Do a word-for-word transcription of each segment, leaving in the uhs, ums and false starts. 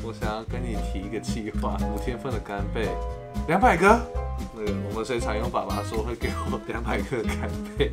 我想要跟你提一个计划，五天份的干贝，两百个。那个我们水产用爸爸说会给我两百克干贝。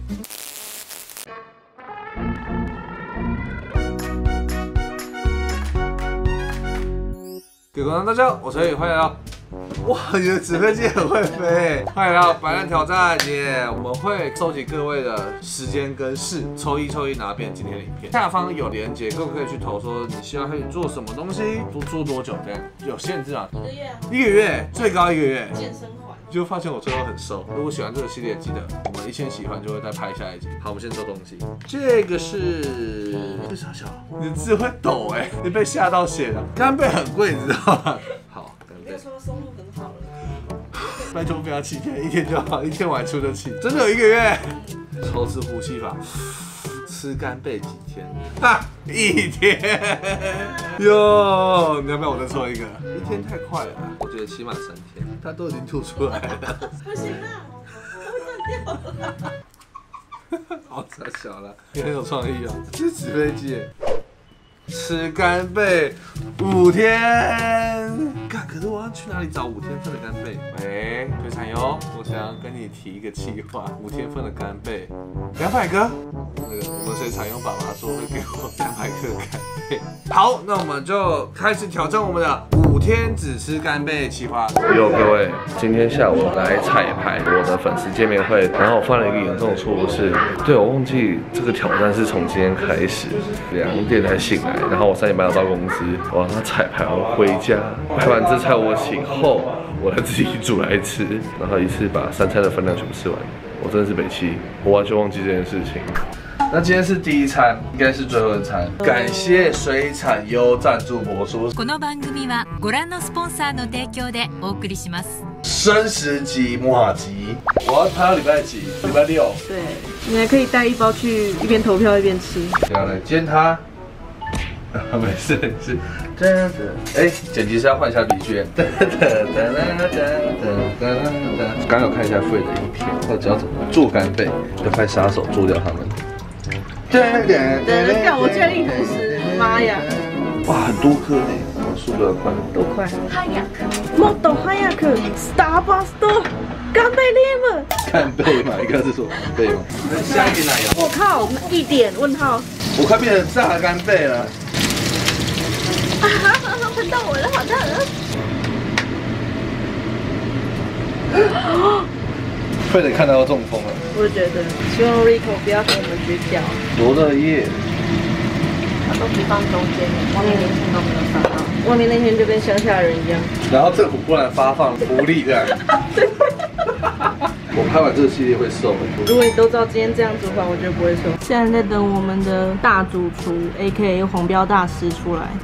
各位观众大家好，我是黑羽，欢迎来到。哇，你的纸飞机很会飞！欢迎来到白烂挑战耶！我们会收集各位的时间跟事，抽一抽一拿遍今天的影片。下方有连结，各位可以去投说你希望黑羽做什么东西，做做多久这样？有限制啊？ 一个月啊， 一个月，最高一个月。 健身环。 就发现我最后很瘦。如果喜欢这个系列，记得我们一千喜欢就会再拍下一集。好，我们先抽东西。这个是这傻小，你的字会抖哎、欸，你被吓到血了。干贝很贵，你知道吗？好，干贝。 没有说收入很好了。 拜托不要七天，一天就好，一天我还出得起。真的有一个月。抽丝呼吸法。吃干贝几天？哈，一天。哟，你要不要我再抽一个？一天太快了，我觉得起码三天。它都已经吐出来了。 不行啊，我会断掉了。 好傻小了，你很有创意哦。这是纸飞机。吃干贝五天，干，可是我要去哪里找五天份的干贝？喂，水产优，我想要跟你提一个计划，五天份的干贝，两百个。那个我们水产优爸爸说会给我两百克干贝。好，那我们就开始挑战我们的五天只吃干贝计划。 哟，各位，今天下午来彩排我的粉丝见面会，然后我犯了一个严重的错误是，对我忘记这个挑战是从今天开始，两点才醒来。然后我三点半要到公司，我让他彩排完回家，拍完这菜我醒后，我再自己煮来吃，然后一次把三餐的分量全部吃完。我真的是北七，我完全忘记这件事情。那今天是第一餐，应该是最后一餐。感谢水产优赞助播出。 この番組はご覧のスポンサーの提供でお送りします。 生食级马吉，我要拍到礼拜几？礼拜六。 对，你还可以带一包去一边投票一边吃。 这样来煎它。没事没事。噔噔，哎，剪辑师要换一下笔卷。噔噔噔噔噔噔噔噔。刚有看一下 Free 的影片，我知道怎么做干贝，要派杀手做掉他们。噔噔噔， 干，我居然一同时，妈呀！ 哇，很多颗呢，速度要快。 多快？哈雅克，もっと早くスターバスト干贝利姆。 干贝嘛，你刚才是说干贝吗？下一点奶油。 我靠，一点问号。 我快变成炸干贝了。 啊哈哈！喷到我了，好烫啊！ 快点看到要中风了。 我觉得，希望 Rico 不要跟我们绝交。 罗勒叶， 它都只放中间，外面那天都没有放到。外面那天就跟乡下人一样。 然后政府忽然发放福利的。我拍完这个系列会瘦很多。 如果你都知道今天这样煮法，我觉得不会瘦。现在在等我们的大主厨 A K A 黄标大师出来。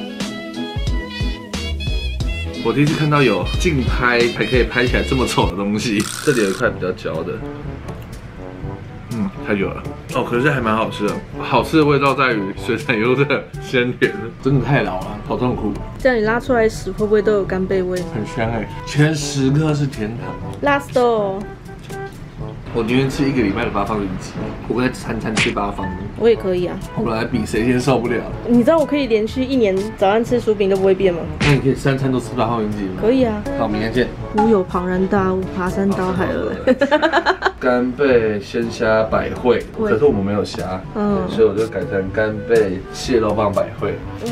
我第一次看到有竞拍还可以拍起来这么丑的东西。这里有一块比较焦的，嗯，太久了哦，可是还蛮好吃的。好吃的味道在于水产优的鲜甜，真的太老了，好痛苦。 这样你拉出来屎会不会都有干贝味？ 很香哎，前十颗是甜糖。 Last 哦。 我宁愿吃一个礼拜的八方云集，我不再餐餐吃八方的。 我也可以啊。 我们来比谁先受不了。 你知道我可以连续一年早上吃薯饼都不会变吗？ 那你可以三餐都吃八方云集吗？ 可以啊。 好，明天见。 吾有庞然大物，爬山倒海而。 干贝鲜虾百汇，可是我们没有虾，嗯，所以我就改成干贝蟹肉棒百汇。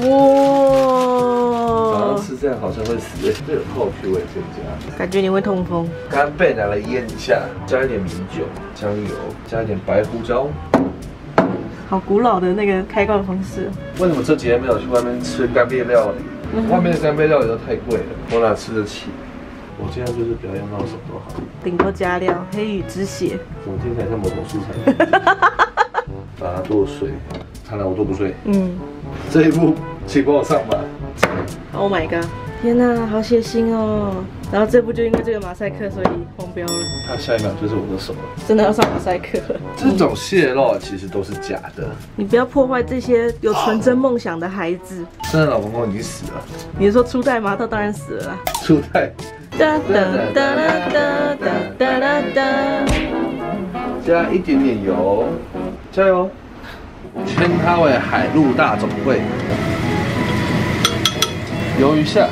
哇！早上吃这样好像会死，这有后 Q 味添加， 感觉你会痛风。 干贝拿来腌一下，加一点米酒、酱油，加一点白胡椒。 好古老的那个开罐方式。 为什么这几天没有去外面吃干贝料理？嗯、外面的干贝料理都太贵了，我哪吃得起？我尽量就是不要用到手都好， 顶多加料，黑羽之血。 怎么听起来像某种素材？把它剁碎，看来我剁不碎。嗯，这一步请帮我上吧。 Oh my god！ 天哪，好血腥哦！然后这部就因为这个马赛克，所以黄标了。 它下一秒就是我的手了， 真的要上马赛克了。 这种蟹肉其实都是假的， 你不要破坏这些有纯真梦想的孩子。 圣诞老公公已经死了。 你是说初代吗？他当然死了啦。 初代。哒哒哒哒哒哒哒哒。加一点点油，加油！称它为海陆大总会。 鱿鱼下，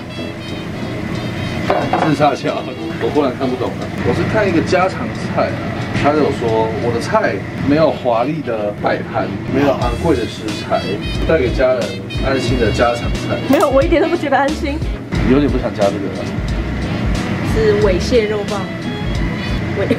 自杀桥，我忽然看不懂了。我是看一个家常菜啊，他有说我的菜没有华丽的摆盘，没有昂贵的食材，带给家人安心的家常菜。 没有，我一点都不觉得安心。 有点不想加这个了。 是猥蟹肉棒，猥。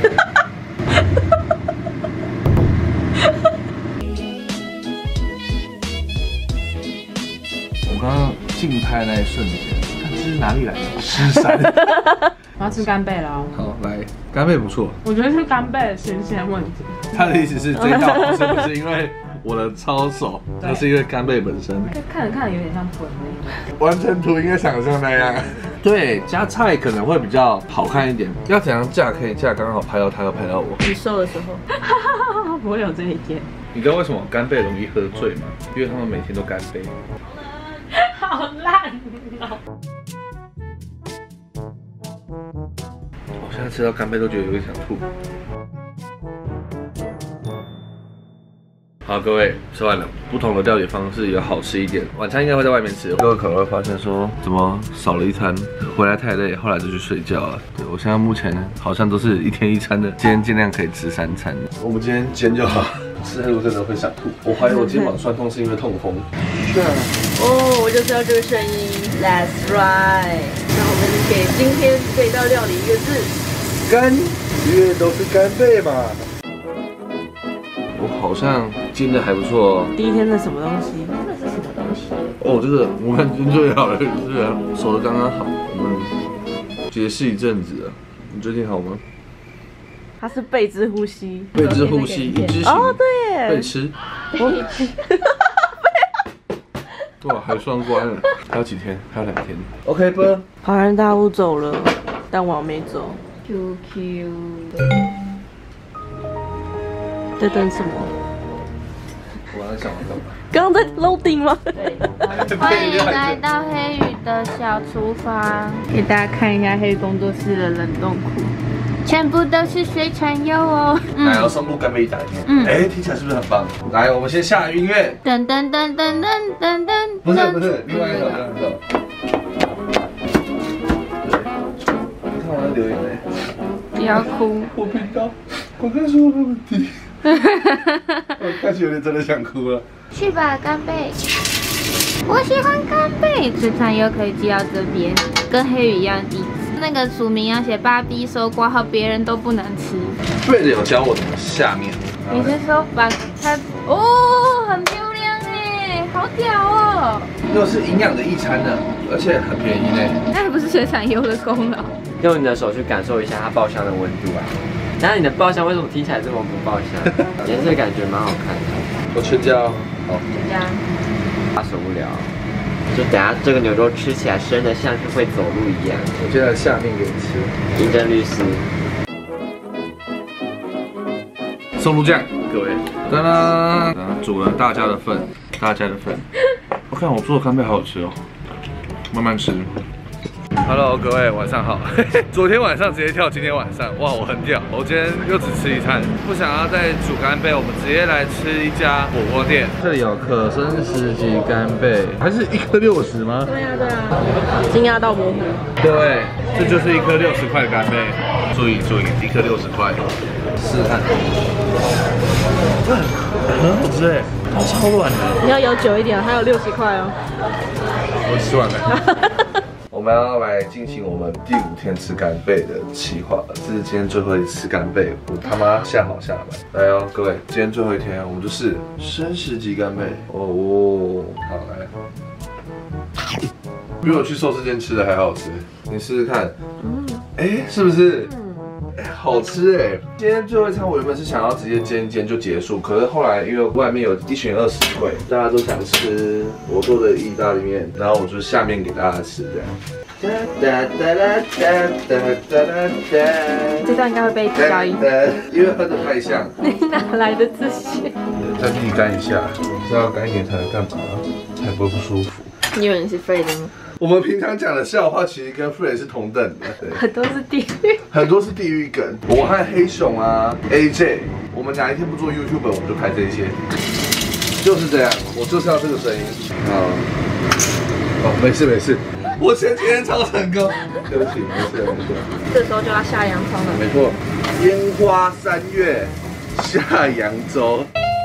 我刚刚竞拍那一瞬间，看这是哪里来的？狮山。 我要吃干贝了哦。 好，来，干贝不错。 我觉得是干贝的新鲜问题。 他的意思是这一道好吃不是因为我的操手，而是因为干贝本身。 看着看着有点像粉类。 完成图应该想象那样。 对，加菜可能会比较好看一点。要怎样架可以架刚好拍到他，又拍到我。 你瘦的时候， 不会有这一天。 你知道为什么干贝容易喝醉吗？因为他们每天都干贝。 好烂哦！ 我现在吃到干贝都觉得有点想吐。好，各位吃完了，不同的料理方式也好吃一点。晚餐应该会在外面吃。各位可能会发现说，怎么少了一餐？回来太累，后来就去睡觉了。对我现在目前好像都是一天一餐的，今天尽量可以吃三餐。我们今天煎就好，吃太多真的会想吐。我怀疑我肩膀酸痛是因为痛风。对啊。 哦，我就是要这个声音 ，That's right。那我们给今天这道料理一个字， 干，因为都是干贝嘛。 我好像煎的还不错哦。 第一天的什么东西？那是什么东西？ 哦，这个我看煎最好了，是熟的刚刚好。我们节食一阵子了，你最近好吗？ 它是背之呼吸。 背之呼吸，一只型。 哦，对耶。 背吃。哇，还双关了，还有几天？还有两天。OK 吧。 庞然大物走了，但我没走。 Q Q。 在等什么？ 我刚才想完干嘛？ 刚刚在loading吗？ 欢迎来到黑羽的小厨房， 给大家看一下黑工作室的冷冻库， 全部都是水产优哦。 奶油松露干贝意大利面。 嗯， 哎，听起来是不是很棒？来，我们先下音乐。 噔噔噔噔噔噔噔。 不是不是，另外一首，另外一首。你看我的留言没？ 不要哭。 我频道，我刚说的问题。我开始有点真的想哭了。 去吧，干贝。我喜欢干贝，水产优可以寄到这边，跟黑羽一样地址。那个署名要写芭比收挂号，别人都不能吃。 贝的有教我怎么下面。 你是说把它？哦，很漂亮哎，好屌哦！ 又是营养的一餐呢，而且很便宜呢。 那还不是水产优的功劳。 用你的手去感受一下它爆香的温度啊！然后你的爆香为什么听起来这么不爆香？颜色感觉蛮好看的。 我全家哦。好。 全家。 他受不了，就等下这个牛肉吃起来生的像是会走路一样。 我现在下面给你吃。 银针律师。 松露酱，各位，当当，煮了大家的份，大家的份。我看我做的干贝好好吃哦，慢慢吃。Hello， 各位晚上好。昨天晚上直接跳今天晚上，哇，我很屌！我今天又只吃一餐，不想要再煮干贝，我们直接来吃一家火锅店。这里有可生十级干贝，还是一颗六十吗？ 对啊对啊，惊讶到模糊。 对，这就是一颗六十块的干贝。注意注意，一颗六十块，试试看。很好吃哎，它超软的。 你要咬久一点，还有六十块哦。 我吃完了。我们要来进行我们第五天吃干贝的企划，这是今天最后一次吃干贝，我他妈下好下来。来哦，各位，今天最后一天，我们就是生食级干贝哦。好来，比我去寿司店吃的还好吃，你试试看。嗯，哎，是不是？哎，好吃哎！今天最后一餐我原本是想要直接煎一煎就结束，可是后来因为外面有一群二十柜，大家都想吃我做的意大利面，然后我就下面给大家吃这样。哒哒哒哒哒哒哒哒。 这段应该会被消音， 因为喝的太像。 你哪来的自信？ 再沥干一下，这要干一点才能干嘛？才不会不舒服。 你以为你是废的吗？ 我们平常讲的笑话其实跟 Frey 是同等的，对， 很多是地狱， 很多是地狱梗。我和黑熊啊 ，A J， 我们哪一天不做 YouTube， 我们就拍这些，就是这样，我就是要这个声音。啊，哦，没事没事。 我前几天超成功。对不起，没事没事。 这时候就要下洋葱了。 没错，烟花三月下扬州。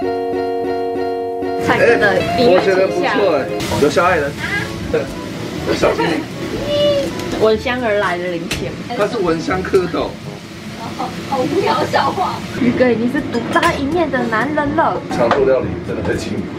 蔡哥的音乐我觉得不倾向， 错哎，有小矮人，有小精灵， 闻香而来的零钱。 它是蚊香蝌蚪。 好无聊的笑话。宇哥已经是独当一面的男人了， 常做料理真的很辛苦。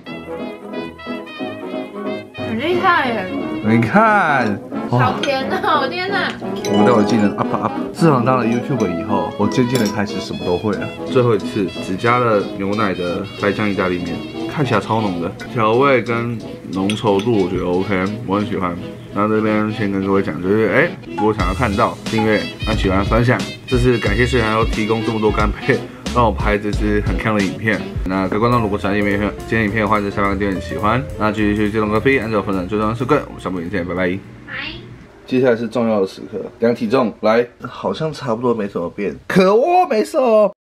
很厉害耶！ 你看， 好甜哦！天哪！ 我待会技能 up up。自从当了 YouTuber 以后，我渐渐的开始什么都会了。最后一次只加了牛奶的白酱意大利面，看起来超浓的，调味跟浓稠度我觉得 OK， 我很喜欢。然后这边先跟各位讲，就是哎，如果想要看到订阅、按喜欢、分享，这是感谢水涵又提供这么多干贝，让我拍这支很强的影片。那各位观众如果喜欢今天影片，今天影片的话，在下方订阅喜欢，那继续去接龙个飞，按照分享最重要是个，我们下部影片拜拜。拜。接下来是重要的时刻，量体重，来，好像差不多没怎么变，可我没瘦。